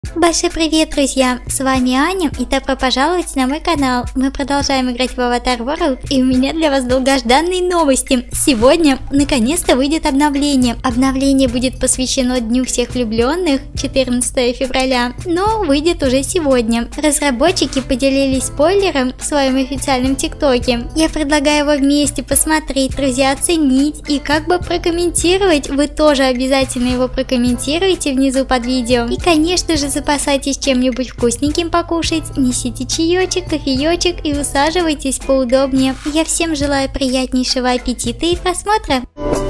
Большой привет, друзья! С вами Аня, и добро пожаловать на мой канал. Мы продолжаем играть в Avatar World, и у меня для вас долгожданные новости. Сегодня наконец-то выйдет обновление. Обновление будет посвящено Дню всех влюбленных, 14 февраля, но выйдет уже сегодня. Разработчики поделились спойлером в своем официальном ТикТоке. Я предлагаю его вместе посмотреть, друзья, оценить и как бы прокомментировать. Вы тоже обязательно его прокомментируйте внизу под видео. И, конечно же, запасайтесь чем-нибудь вкусненьким покушать, несите чаечек, кофеечек и усаживайтесь поудобнее. Я всем желаю приятнейшего аппетита и просмотра.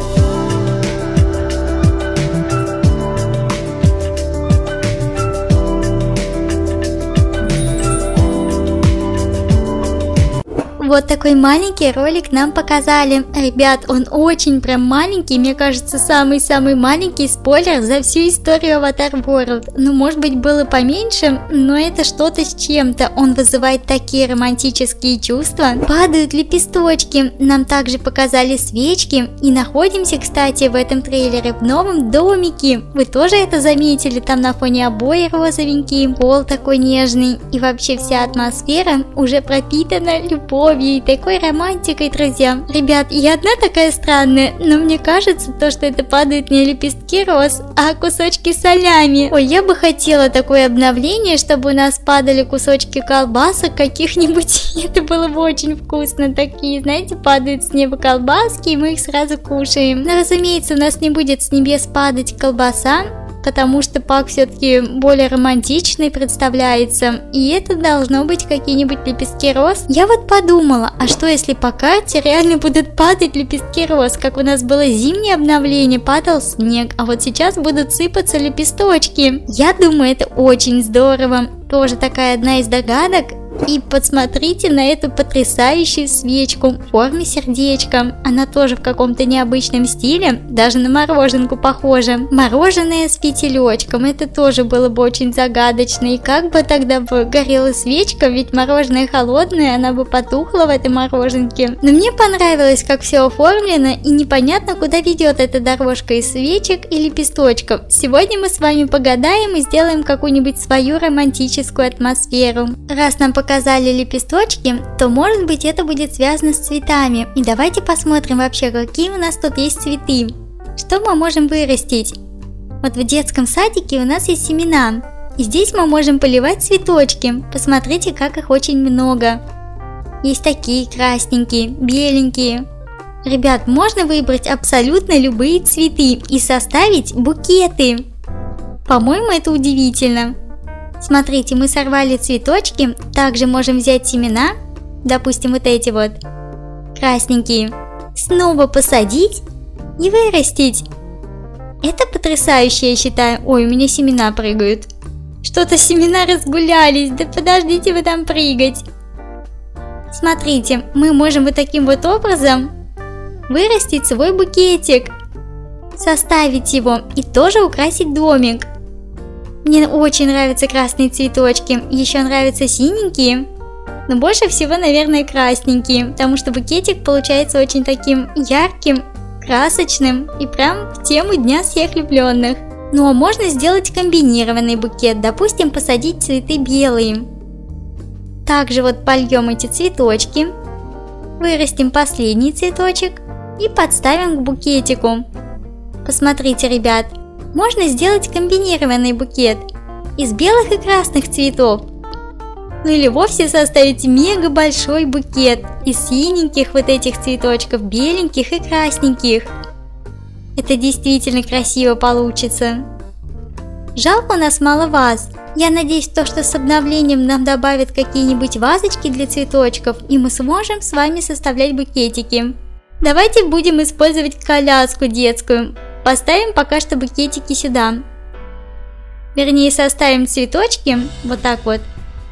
Вот такой маленький ролик нам показали. Ребят, он очень прям маленький, мне кажется, самый-самый маленький спойлер за всю историю Avatar World. Ну, может быть, было поменьше, но это что-то с чем-то. Он вызывает такие романтические чувства. Падают лепесточки. Нам также показали свечки. И находимся, кстати, в этом трейлере в новом домике. Вы тоже это заметили? Там на фоне обои розовенькие, пол такой нежный. И вообще вся атмосфера уже пропитана любовью и такой романтикой, друзья. Ребят, я одна такая странная, но мне кажется, что это падают не лепестки роз, а кусочки салями. Ой, я бы хотела такое обновление, чтобы у нас падали кусочки колбасок каких-нибудь. Это было бы очень вкусно. Такие, знаете, падают с неба колбаски, и мы их сразу кушаем. Но, разумеется, у нас не будет с небес падать колбаса, потому что пак все-таки более романтичный представляется, и это должно быть какие-нибудь лепестки роз. Я вот подумала, а что если по карте реально будут падать лепестки роз, как у нас было зимнее обновление, падал снег, а вот сейчас будут сыпаться лепесточки. Я думаю, это очень здорово. Тоже такая одна из догадок. И посмотрите на эту потрясающую свечку в форме сердечка. Она тоже в каком-то необычном стиле, даже на мороженку похожа. Мороженое с фитилечком, это тоже было бы очень загадочно. И как бы тогда бы горела свечка, ведь мороженое холодное, она бы потухла в этой мороженке. Но мне понравилось, как все оформлено, и непонятно, куда ведет эта дорожка из свечек и лепесточков. Сегодня мы с вами погадаем и сделаем какую-нибудь свою романтическую атмосферу. Раз нам показали лепесточки, то может быть это будет связано с цветами. И давайте посмотрим вообще, какие у нас тут есть цветы. Что мы можем вырастить? Вот в детском садике у нас есть семена. И здесь мы можем поливать цветочки. Посмотрите, как их очень много. Есть такие красненькие, беленькие. Ребят, можно выбрать абсолютно любые цветы и составить букеты. По-моему, это удивительно. Смотрите, мы сорвали цветочки, также можем взять семена, допустим, вот эти вот, красненькие, снова посадить и вырастить. Это потрясающе, я считаю. Ой, у меня семена прыгают. Что-то семена разгулялись, да подождите вы там прыгать. Смотрите, мы можем вот таким вот образом вырастить свой букетик, составить его и тоже украсить домик. Мне очень нравятся красные цветочки, еще нравятся синенькие, но больше всего, наверное, красненькие, потому что букетик получается очень таким ярким, красочным и прям в тему Дня всех влюбленных. Ну а можно сделать комбинированный букет, допустим, посадить цветы белые. Также вот польем эти цветочки, вырастим последний цветочек и подставим к букетику. Посмотрите, ребят. Можно сделать комбинированный букет из белых и красных цветов. Ну или вовсе составить мега большой букет из синеньких вот этих цветочков, беленьких и красненьких. Это действительно красиво получится. Жалко, у нас мало ваз. Я надеюсь, что с обновлением нам добавят какие-нибудь вазочки для цветочков, и мы сможем с вами составлять букетики. Давайте будем использовать коляску детскую. Поставим пока что букетики сюда. Вернее, составим цветочки, вот так вот.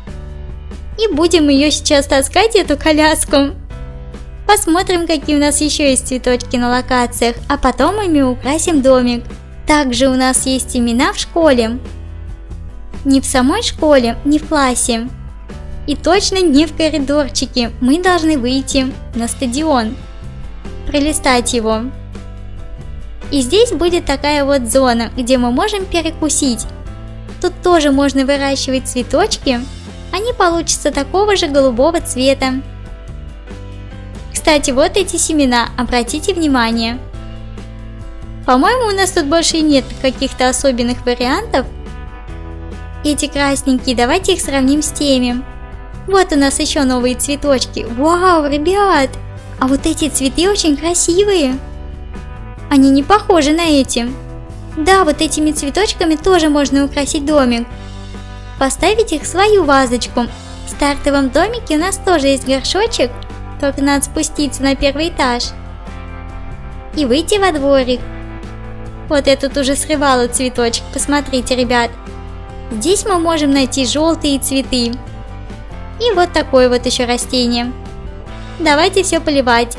И будем ее сейчас таскать, эту коляску. Посмотрим, какие у нас еще есть цветочки на локациях, а потом ими украсим домик. Также у нас есть семена в школе. Не в самой школе, не в классе. И точно не в коридорчике. Мы должны выйти на стадион, пролистать его. И здесь будет такая вот зона, где мы можем перекусить. Тут тоже можно выращивать цветочки, они получатся такого же голубого цвета. Кстати, вот эти семена, обратите внимание. По-моему, у нас тут больше и нет каких-то особенных вариантов. Эти красненькие, давайте их сравним с теми. Вот у нас еще новые цветочки. Вау, ребят! А вот эти цветы очень красивые. Они не похожи на эти. Да, вот этими цветочками тоже можно украсить домик. Поставить их в свою вазочку. В стартовом домике у нас тоже есть горшочек, только надо спуститься на первый этаж и выйти во дворик. Вот я тут уже срывала цветочек, посмотрите, ребят. Здесь мы можем найти желтые цветы. И вот такое вот еще растение. Давайте все поливать.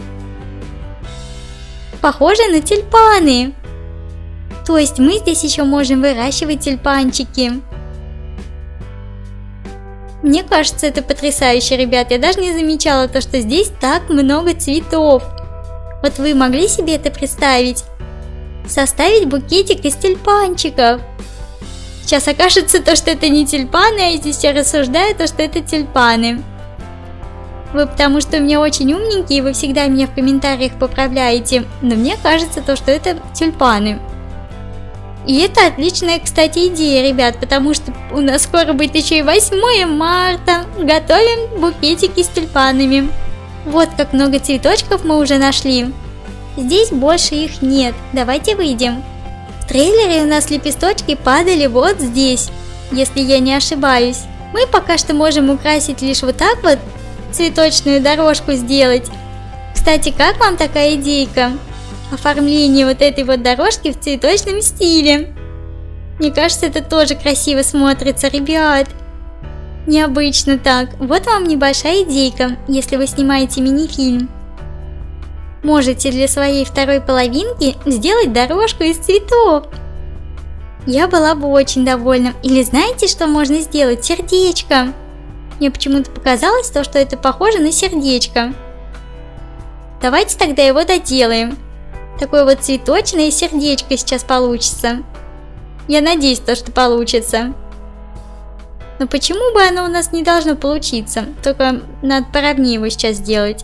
Похоже на тюльпаны. То есть мы здесь еще можем выращивать тюльпанчики. Мне кажется, это потрясающе, ребят. Я даже не замечала то, что здесь так много цветов. Вот вы могли себе это представить? Составить букетик из тюльпанчиков. Сейчас окажется то, что это не тюльпаны, а я здесь все рассуждаю то, что это тюльпаны. Вы потому что у меня очень умненькие, вы всегда меня в комментариях поправляете. Но мне кажется то, что это тюльпаны. И это отличная, кстати, идея, ребят, потому что у нас скоро будет еще и 8 марта. Готовим букетики с тюльпанами. Вот как много цветочков мы уже нашли. Здесь больше их нет. Давайте выйдем. В трейлере у нас лепесточки падали вот здесь, если я не ошибаюсь. Мы пока что можем украсить лишь вот так вот, цветочную дорожку сделать. Кстати, как вам такая идейка? Оформление вот этой вот дорожки в цветочном стиле. Мне кажется, это тоже красиво смотрится, ребят. Необычно так. Вот вам небольшая идейка, если вы снимаете мини-фильм. Можете для своей второй половинки сделать дорожку из цветов. Я была бы очень довольна. Или знаете, что можно сделать? Сердечко. Мне почему-то показалось то, что это похоже на сердечко. Давайте тогда его доделаем. Такое вот цветочное сердечко сейчас получится. Я надеюсь, то, что получится. Но почему бы оно у нас не должно получиться? Только надо поровнее его сейчас сделать.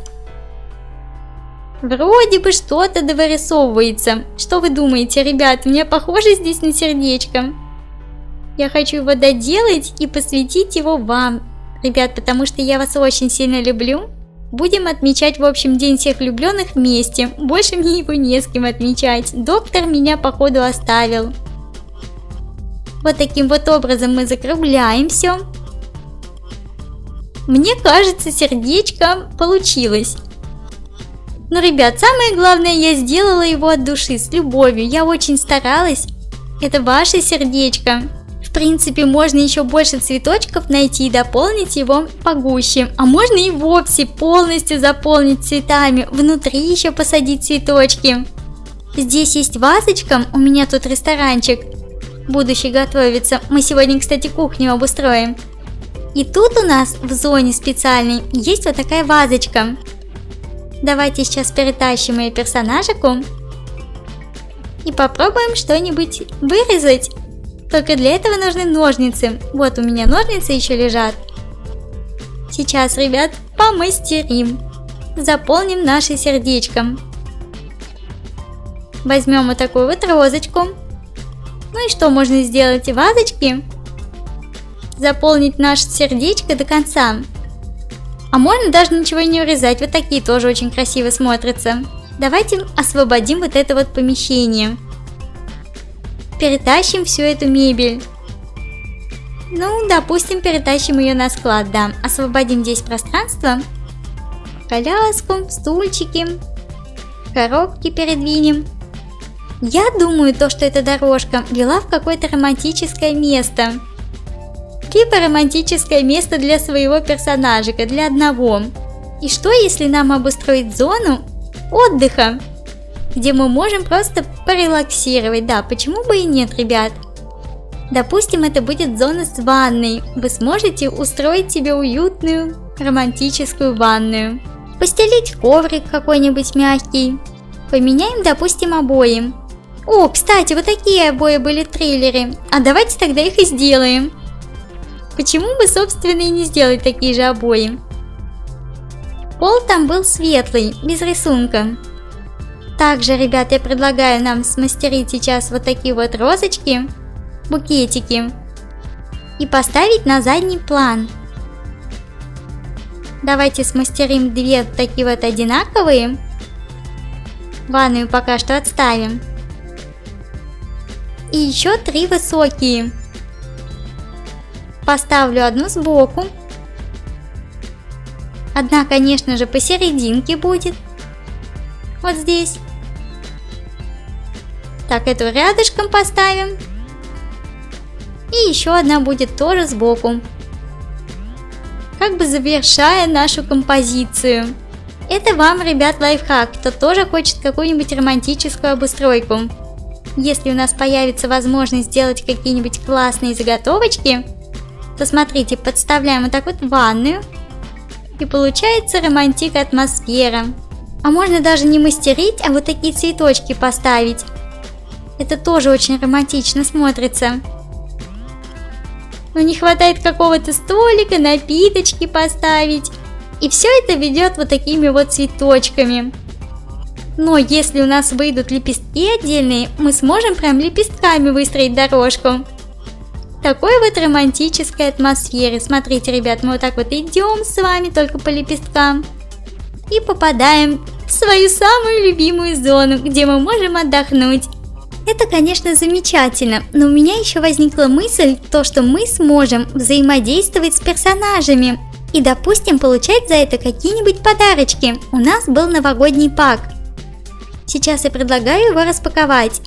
Вроде бы что-то довырисовывается. Что вы думаете, ребят? У меня похоже здесь на сердечко. Я хочу его доделать и посвятить его вам, ребят, потому что я вас очень сильно люблю. Будем отмечать, в общем, День всех влюбленных вместе. Больше мне его не с кем отмечать. Доктор меня, походу, оставил. Вот таким вот образом мы закругляем все. Мне кажется, сердечко получилось. Но, ребят, самое главное, я сделала его от души, с любовью. Я очень старалась. Это ваше сердечко. В принципе, можно еще больше цветочков найти и дополнить его погуще. А можно и вовсе полностью заполнить цветами. Внутри еще посадить цветочки. Здесь есть вазочка. У меня тут ресторанчик. Будущий готовится. Мы сегодня, кстати, кухню обустроим. И тут у нас в зоне специальной есть вот такая вазочка. Давайте сейчас перетащим ее персонажику и попробуем что-нибудь вырезать. Только для этого нужны ножницы. Вот у меня ножницы еще лежат. Сейчас, ребят, помастерим. Заполним наше сердечко. Возьмем вот такую вот розочку. Ну и что можно сделать? Вазочки. Заполнить наше сердечко до конца. А можно даже ничего не урезать. Вот такие тоже очень красиво смотрятся. Давайте освободим вот это вот помещение. Перетащим всю эту мебель. Ну, допустим, перетащим ее на склад, да. Освободим здесь пространство. Коляску, стульчики, коробки передвинем. Я думаю, то, что эта дорожка вела в какое-то романтическое место. Либо романтическое место для своего персонажика, для одного. И что, если нам обустроить зону отдыха, где мы можем просто порелаксировать? Да, почему бы и нет, ребят? Допустим, это будет зона с ванной. Вы сможете устроить себе уютную романтическую ванную. Постелить коврик какой-нибудь мягкий. Поменяем, допустим, обои. О, кстати, вот такие обои были в трейлере. А давайте тогда их и сделаем. Почему бы, собственно, и не сделать такие же обои? Пол там был светлый, без рисунка. Также, ребят, я предлагаю нам смастерить сейчас вот такие вот розочки, букетики, и поставить на задний план. Давайте смастерим две такие вот одинаковые. Ванную пока что отставим. И еще 3 высокие. Поставлю одну сбоку. Одна, конечно же, посерединке будет. Вот здесь. Так, эту рядышком поставим. И еще одна будет тоже сбоку. Как бы завершая нашу композицию. Это вам, ребят, лайфхак, кто тоже хочет какую-нибудь романтическую обустройку. Если у нас появится возможность сделать какие-нибудь классные заготовочки, то смотрите, подставляем вот так вот ванную, и получается романтика атмосфера. А можно даже не мастерить, а вот такие цветочки поставить. Это тоже очень романтично смотрится. Но не хватает какого-то столика, напиточки поставить. И все это ведет вот такими вот цветочками. Но если у нас выйдут лепестки отдельные, мы сможем прям лепестками выстроить дорожку. Такой вот романтической атмосферы. Смотрите, ребят, мы вот так вот идем с вами только по лепесткам. И попадаем в свою самую любимую зону, где мы можем отдохнуть. Это, конечно, замечательно, но у меня еще возникла мысль, то, что мы сможем взаимодействовать с персонажами. И, допустим, получать за это какие-нибудь подарочки. У нас был новогодний пак. Сейчас я предлагаю его распаковать.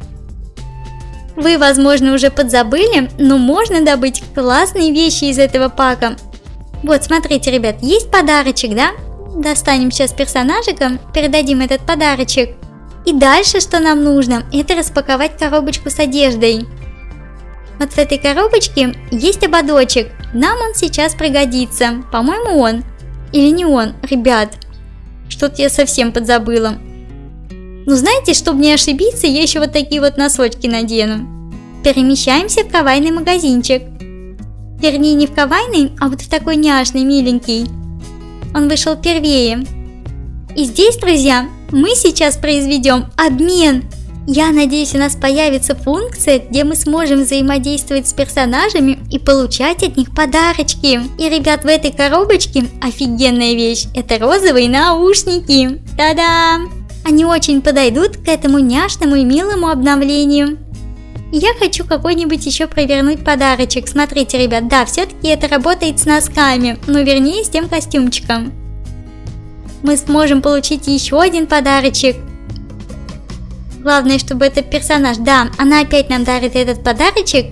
Вы, возможно, уже подзабыли, но можно добыть классные вещи из этого пака. Вот, смотрите, ребят, есть подарочек, да? Достанем сейчас персонажика, передадим этот подарочек. И дальше, что нам нужно, это распаковать коробочку с одеждой. Вот в этой коробочке есть ободочек. Нам он сейчас пригодится. По-моему, он. Или не он, ребят. Что-то я совсем подзабыла. Ну, знаете, чтобы не ошибиться, я еще вот такие вот носочки надену. Перемещаемся в кавайный магазинчик. Вернее, не в кавайный, а вот в такой няшный, миленький. Он вышел первее. И здесь, друзья, мы сейчас произведем обмен. Я надеюсь, у нас появится функция, где мы сможем взаимодействовать с персонажами и получать от них подарочки. И, ребят, в этой коробочке офигенная вещь. Это розовые наушники. Та-дам! Они очень подойдут к этому няшному и милому обновлению. Я хочу какой-нибудь еще провернуть подарочек. Смотрите, ребят, да, все-таки это работает с носками, но вернее с тем костюмчиком. Мы сможем получить еще один подарочек. Главное, чтобы этот персонаж, да, она опять нам дарит этот подарочек.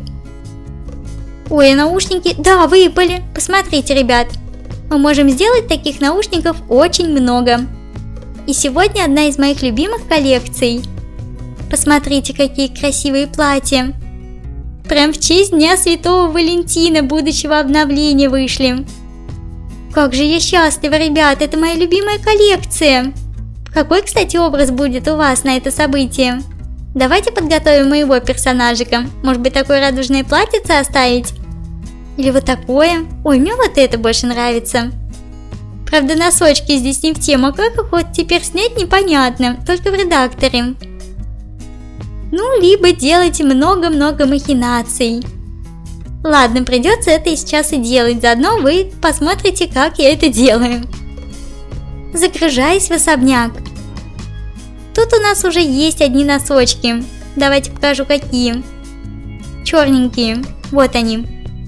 Ой, наушники, да, выпали. Посмотрите, ребят, мы можем сделать таких наушников очень много. И сегодня одна из моих любимых коллекций. Посмотрите, какие красивые платья. Прям в честь Дня Святого Валентина будущего обновления вышли. Как же я счастлива, ребят, это моя любимая коллекция. Какой, кстати, образ будет у вас на это событие? Давайте подготовим моего персонажика. Может быть, такое радужное платьице оставить? Или вот такое? Ой, мне вот это больше нравится. Правда, носочки здесь не в тему, а как их вот теперь снять непонятно, только в редакторе. Ну, либо делайте много-много махинаций. Ладно, придется это сейчас и делать, заодно вы посмотрите, как я это делаю. Загружаюсь в особняк. Тут у нас уже есть одни носочки. Давайте покажу, какие. Черненькие, вот они.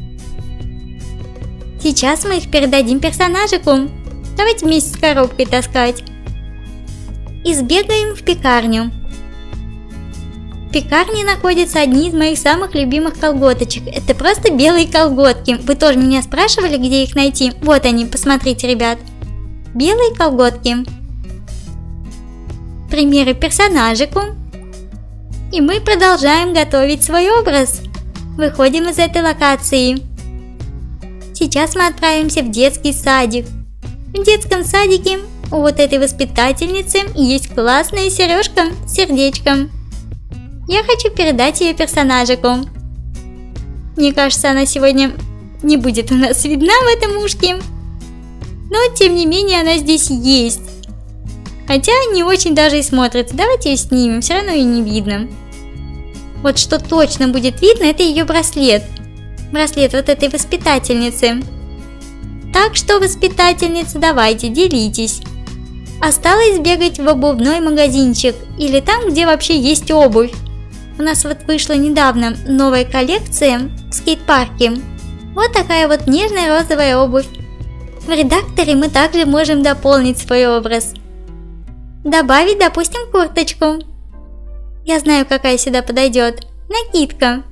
Сейчас мы их передадим персонажику. Давайте вместе с коробкой таскать. И сбегаем в пекарню. В пекарне находятся одни из моих самых любимых колготочек. Это просто белые колготки. Вы тоже меня спрашивали, где их найти? Вот они, посмотрите, ребят. Белые колготки. Примеры персонажику. И мы продолжаем готовить свой образ. Выходим из этой локации. Сейчас мы отправимся в детский садик. В детском садике у вот этой воспитательницы есть классная сережка с сердечком. Я хочу передать ее персонажику. Мне кажется, она сегодня не будет у нас видна в этом ушке. Но, тем не менее, она здесь есть. Хотя не очень даже и смотрится. Давайте ее снимем, все равно ее не видно. Вот что точно будет видно, это ее браслет. Браслет вот этой воспитательницы. Так что, воспитательница, давайте, делитесь. Осталось сбегать в обувной магазинчик. Или там, где вообще есть обувь. У нас вот вышла недавно новая коллекция в скейт-парке. Вот такая вот нежная розовая обувь. В редакторе мы также можем дополнить свой образ. Добавить, допустим, курточку. Я знаю, какая сюда подойдет. Накидка.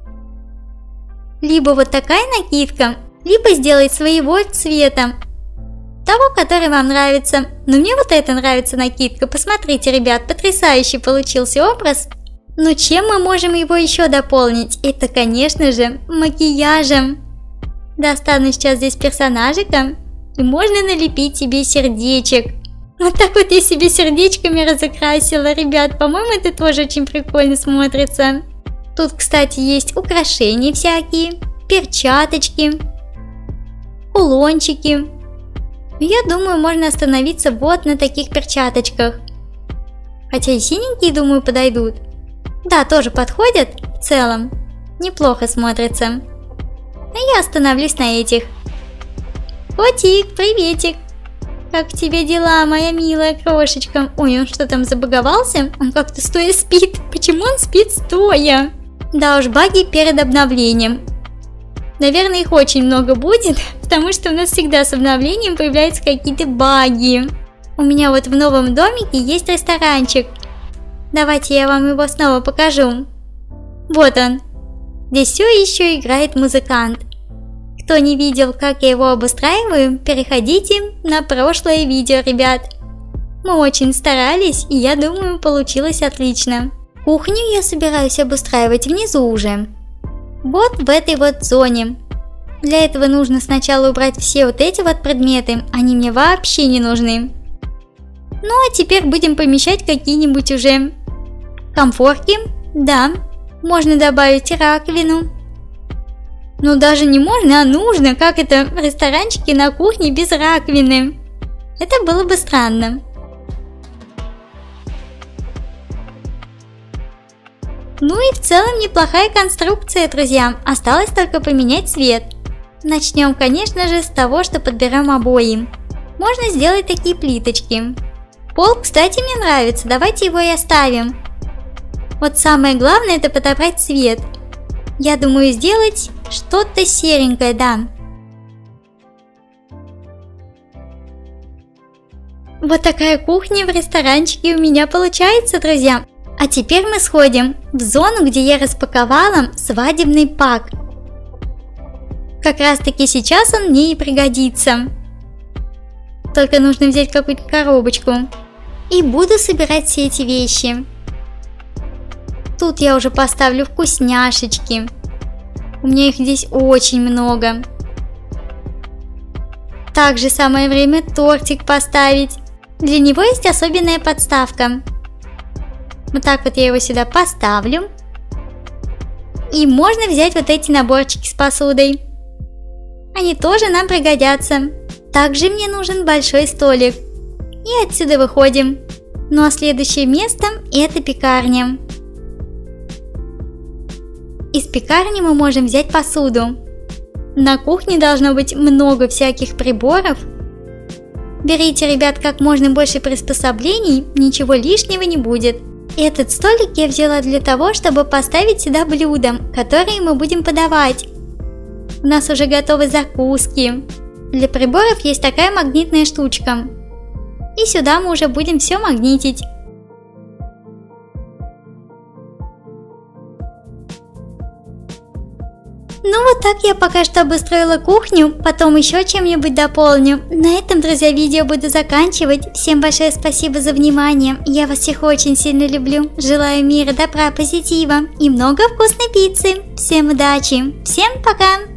Либо вот такая накидка, либо сделать своего цвета. Того, который вам нравится. Но мне вот эта нравится накидка. Посмотрите, ребят, потрясающий получился образ. Но чем мы можем его еще дополнить? Это, конечно же, макияжем. Достану сейчас здесь персонажика. И можно налепить себе сердечек. Вот так вот я себе сердечками разукрасила, ребят. По-моему, это тоже очень прикольно смотрится. Тут, кстати, есть украшения всякие, перчаточки, кулончики. Я думаю, можно остановиться вот на таких перчаточках. Хотя и синенькие, думаю, подойдут. Да, тоже подходят в целом. Неплохо смотрится. А я остановлюсь на этих. Котик, приветик. Как тебе дела, моя милая крошечка? Ой, он что там забаговался? Он как-то стоя спит. Почему он спит стоя? Да уж, баги перед обновлением. Наверное, их очень много будет, потому что у нас всегда с обновлением появляются какие-то баги. У меня вот в новом домике есть ресторанчик. Давайте я вам его снова покажу. Вот он. Здесь все еще играет музыкант. Кто не видел, как я его обустраиваю, переходите на прошлое видео, ребят. Мы очень старались, и я думаю, получилось отлично. Кухню я собираюсь обустраивать внизу уже. Вот в этой вот зоне. Для этого нужно сначала убрать все вот эти вот предметы, они мне вообще не нужны. Ну а теперь будем помещать какие-нибудь уже комфорки. Да, можно добавить раковину. Ну даже не можно, а нужно, как это в ресторанчике на кухне без раковины. Это было бы странно. Ну и в целом неплохая конструкция, друзья. Осталось только поменять цвет. Начнем, конечно же, с того, что подберем обои. Можно сделать такие плиточки. Пол, кстати, мне нравится, давайте его и оставим. Вот самое главное — это подобрать цвет. Я думаю сделать что-то серенькое, да. Вот такая кухня в ресторанчике у меня получается, друзья. А теперь мы сходим в зону, где я распаковала свадебный пак. Как раз таки сейчас он мне и пригодится. Только нужно взять какую-то коробочку. И буду собирать все эти вещи. Тут я уже поставлю вкусняшечки. У меня их здесь очень много. Также самое время тортик поставить. Для него есть особенная подставка. Вот так вот я его сюда поставлю. И можно взять вот эти наборчики с посудой. Они тоже нам пригодятся. Также мне нужен большой столик. И отсюда выходим. Ну а следующее место — это пекарня. Из пекарни мы можем взять посуду. На кухне должно быть много всяких приборов. Берите, ребят, как можно больше приспособлений, ничего лишнего не будет. Этот столик я взяла для того, чтобы поставить сюда блюда, которые мы будем подавать. У нас уже готовы закуски. Для приборов есть такая магнитная штучка. И сюда мы уже будем все магнитить. Ну вот так я пока что обустроила кухню, потом еще чем-нибудь дополню. На этом, друзья, видео буду заканчивать. Всем большое спасибо за внимание. Я вас всех очень сильно люблю. Желаю мира, добра, позитива и много вкусной пиццы. Всем удачи. Всем пока.